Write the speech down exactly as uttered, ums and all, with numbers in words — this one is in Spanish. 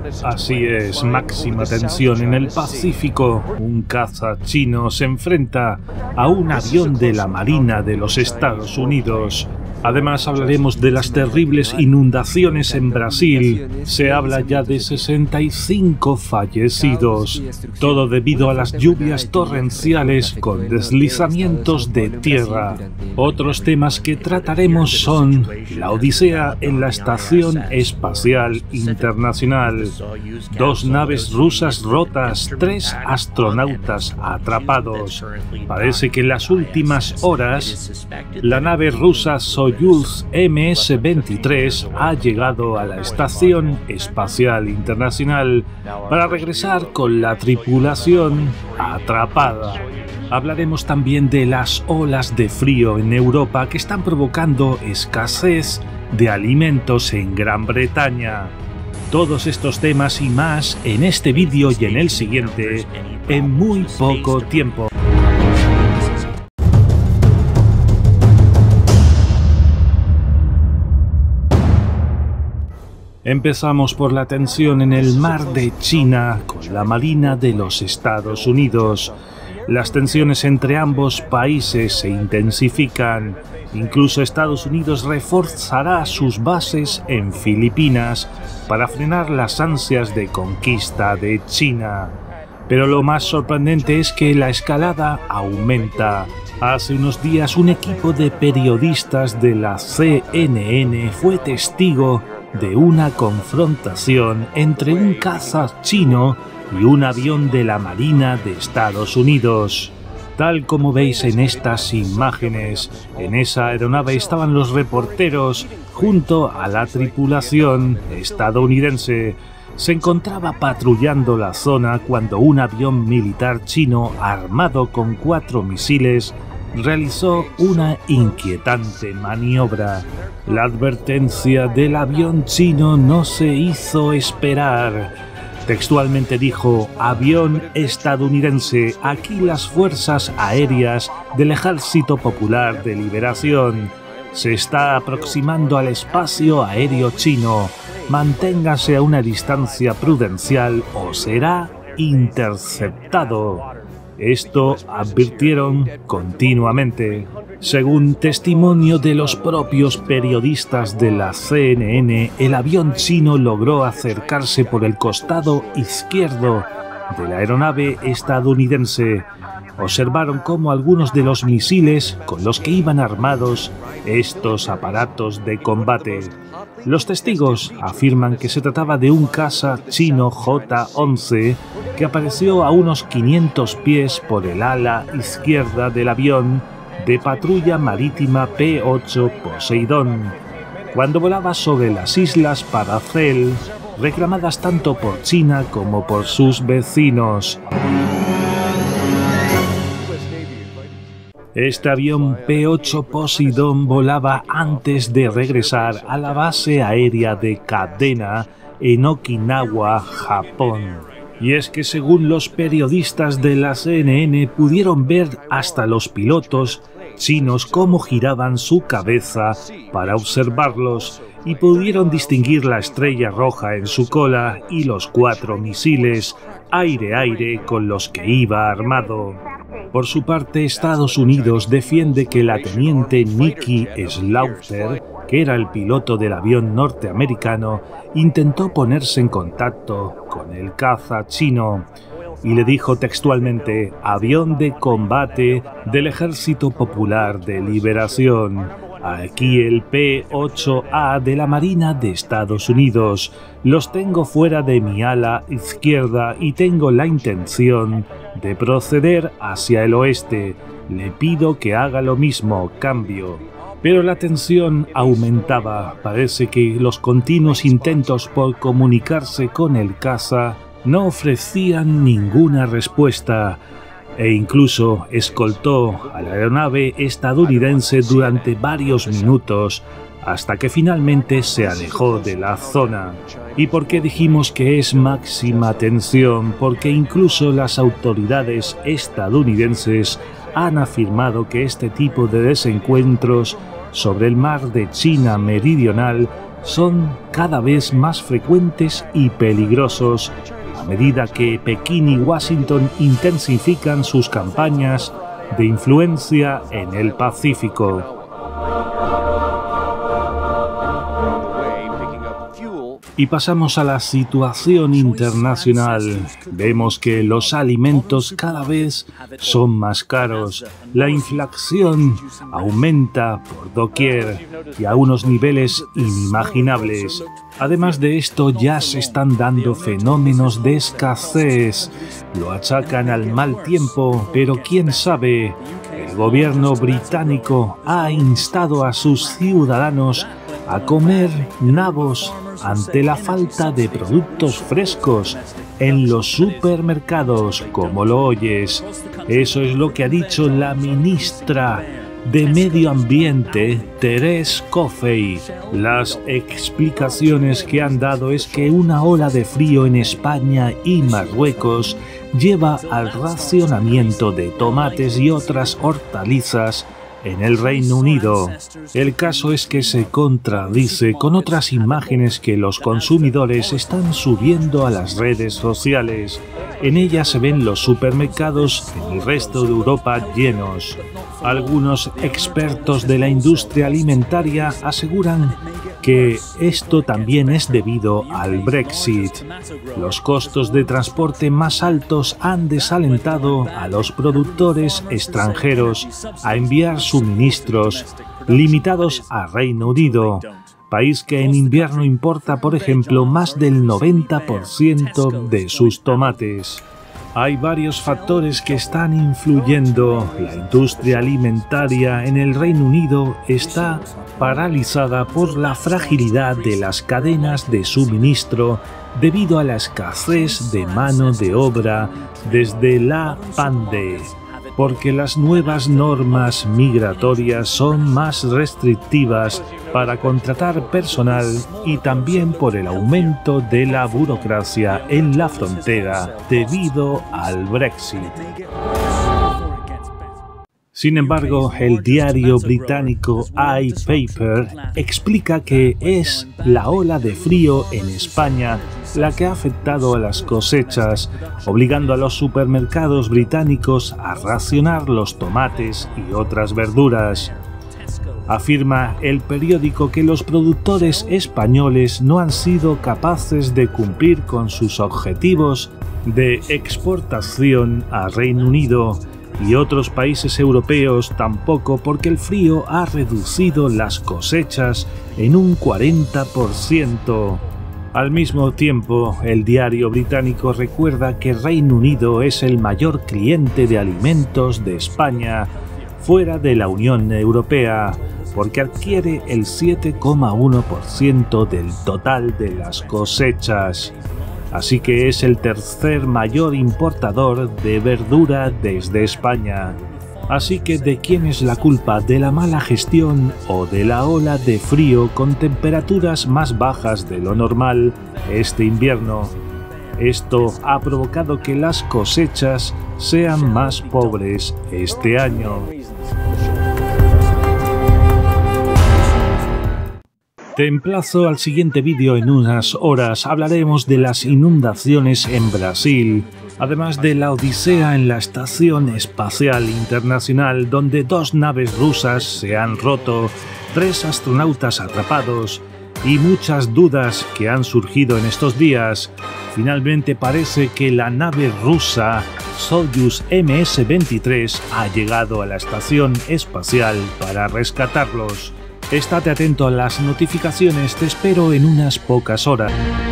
Así es, máxima tensión en el Pacífico. Un caza chino se enfrenta a un avión de la Marina de los Estados Unidos. Además hablaremos de las terribles inundaciones en Brasil. Se habla ya de sesenta y cinco fallecidos, todo debido a las lluvias torrenciales con deslizamientos de tierra. Otros temas que trataremos son la odisea en la Estación Espacial Internacional, dos naves rusas rotas, tres astronautas atrapados. Parece que en las últimas horas la nave rusa Soyuz M S veintitrés ha llegado a la Estación Espacial Internacional para regresar con la tripulación atrapada. Hablaremos también de las olas de frío en Europa que están provocando escasez de alimentos en Gran Bretaña. Todos estos temas y más en este vídeo y en el siguiente en muy poco tiempo. Empezamos por la tensión en el mar de China con la Marina de los Estados Unidos. Las tensiones entre ambos países se intensifican. Incluso Estados Unidos reforzará sus bases en Filipinas para frenar las ansias de conquista de China. Pero lo más sorprendente es que la escalada aumenta. Hace unos días un equipo de periodistas de la C N N fue testigo de una confrontación entre un caza chino y un avión de la Marina de Estados Unidos. Tal como veis en estas imágenes, en esa aeronave estaban los reporteros junto a la tripulación estadounidense. Se encontraba patrullando la zona cuando un avión militar chino armado con cuatro misiles realizó una inquietante maniobra. La advertencia del avión chino no se hizo esperar. Textualmente dijo: avión estadounidense, aquí las fuerzas aéreas del Ejército Popular de Liberación. Se está aproximando al espacio aéreo chino. Manténgase a una distancia prudencial o será interceptado. Esto advirtieron continuamente. Según testimonio de los propios periodistas de la C N N, el avión chino logró acercarse por el costado izquierdo de la aeronave estadounidense. Observaron cómo algunos de los misiles con los que iban armados estos aparatos de combate. Los testigos afirman que se trataba de un caza chino J once que apareció a unos quinientos pies por el ala izquierda del avión de patrulla marítima P ocho Poseidón, cuando volaba sobre las islas Paracel, reclamadas tanto por China como por sus vecinos. Este avión P ocho Poseidón volaba antes de regresar a la base aérea de Kadena en Okinawa, Japón. Y es que según los periodistas de la C N N pudieron ver hasta los pilotos chinos cómo giraban su cabeza para observarlos y pudieron distinguir la estrella roja en su cola y los cuatro misiles aire-aire con los que iba armado. Por su parte, Estados Unidos defiende que la teniente Nikki Slaughter, que era el piloto del avión norteamericano, intentó ponerse en contacto con el caza chino y le dijo textualmente: avión de combate del Ejército Popular de Liberación. Aquí el P ocho A de la Marina de Estados Unidos. Los tengo fuera de mi ala izquierda y tengo la intención de proceder hacia el oeste. Le pido que haga lo mismo, cambio. Pero la tensión aumentaba. Parece que los continuos intentos por comunicarse con el caza no ofrecían ninguna respuesta, e incluso escoltó a la aeronave estadounidense durante varios minutos hasta que finalmente se alejó de la zona. ¿Y por qué dijimos que es máxima tensión? Porque incluso las autoridades estadounidenses han afirmado que este tipo de desencuentros sobre el mar de China Meridional son cada vez más frecuentes y peligrosos a medida que Pekín y Washington intensifican sus campañas de influencia en el Pacífico. Y pasamos a la situación internacional. Vemos que los alimentos cada vez son más caros. La inflación aumenta por doquier y a unos niveles inimaginables. Además de esto, ya se están dando fenómenos de escasez. Lo achacan al mal tiempo, pero quién sabe. El gobierno británico ha instado a sus ciudadanos a comer nabos ante la falta de productos frescos en los supermercados, como lo oyes. Eso es lo que ha dicho la ministra de Medio Ambiente, Therese Coffey. Las explicaciones que han dado es que una ola de frío en España y Marruecos lleva al racionamiento de tomates y otras hortalizas en el Reino Unido. El caso es que se contradice con otras imágenes que los consumidores están subiendo a las redes sociales. En ellas se ven los supermercados en el resto de Europa llenos. Algunos expertos de la industria alimentaria aseguran que esto también es debido al Brexit. Los costos de transporte más altos han desalentado a los productores extranjeros a enviar suministros limitados a Reino Unido, país que en invierno importa, por ejemplo, más del noventa por ciento de sus tomates. Hay varios factores que están influyendo. La industria alimentaria en el Reino Unido está paralizada por la fragilidad de las cadenas de suministro debido a la escasez de mano de obra desde la pandemia, porque las nuevas normas migratorias son más restrictivas para contratar personal y también por el aumento de la burocracia en la frontera debido al Brexit. Sin embargo, el diario británico iPaper explica que es la ola de frío en España la que ha afectado a las cosechas, obligando a los supermercados británicos a racionar los tomates y otras verduras. Afirma el periódico que los productores españoles no han sido capaces de cumplir con sus objetivos de exportación a Reino Unido y otros países europeos tampoco, porque el frío ha reducido las cosechas en un cuarenta por ciento. Al mismo tiempo, el diario británico recuerda que Reino Unido es el mayor cliente de alimentos de España fuera de la Unión Europea, porque adquiere el siete coma uno por ciento del total de las cosechas. Así que es el tercer mayor importador de verdura desde España. Así que ¿de quién es la culpa? ¿De la mala gestión o de la ola de frío con temperaturas más bajas de lo normal este invierno? Esto ha provocado que las cosechas sean más pobres este año. Te emplazo al siguiente vídeo en unas horas. Hablaremos de las inundaciones en Brasil, además de la odisea en la Estación Espacial Internacional, donde dos naves rusas se han roto, tres astronautas atrapados y muchas dudas que han surgido en estos días. Finalmente parece que la nave rusa Soyuz M S veintitrés ha llegado a la estación espacial para rescatarlos. Estate atento a las notificaciones, te espero en unas pocas horas.